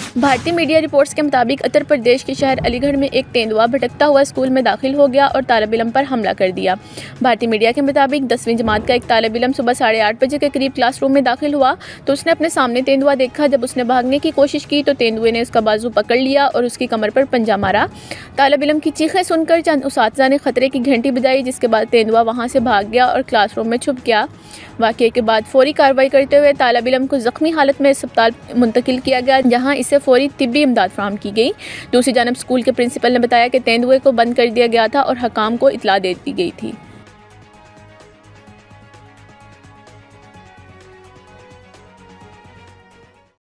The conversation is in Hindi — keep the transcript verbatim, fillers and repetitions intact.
भारतीय मीडिया रिपोर्ट्स के मुताबिक उत्तर प्रदेश के शहर अलीगढ़ में एक तेंदुआ भटकता हुआ स्कूल में दाखिल हो गया और तालिब इल्म पर हमला कर दिया। भारतीय मीडिया के मुताबिक दसवीं जमात का एक तालिब इल्म सुबह साढ़े आठ बजे के करीब क्लासरूम में दाखिल हुआ तो उसने अपने सामने तेंदुआ देखा। जब उसने भागने की कोशिश की तो तेंदुए ने उसका बाजू पकड़ लिया और उसकी कमर पर पंजा मारा। तालिब इल्म की चीखें सुनकर चंद उस्ताज़ा ने खतरे की घंटी बजाई, जिसके बाद तेंदुआ वहाँ से भाग गया और क्लासरूम में छुप गया। वाक़ये के बाद फौरी कार्रवाई करते हुए तालिब इल्म को ज़ख्मी हालत में अस्पताल मुंतकिल किया गया, जहाँ इसे फौरी तिब्बी इमदाद फराहम की गई। दूसरी जानब स्कूल के प्रिंसिपल ने बताया कि तेंदुए को बंद कर दिया गया था और हकाम को इत्तला दे दी गई थी।